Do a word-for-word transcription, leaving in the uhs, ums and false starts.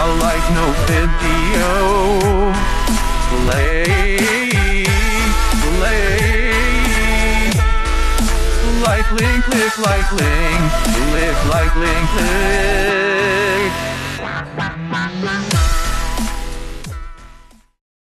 like no video. Play, play. Like link, click like link, click like link, click.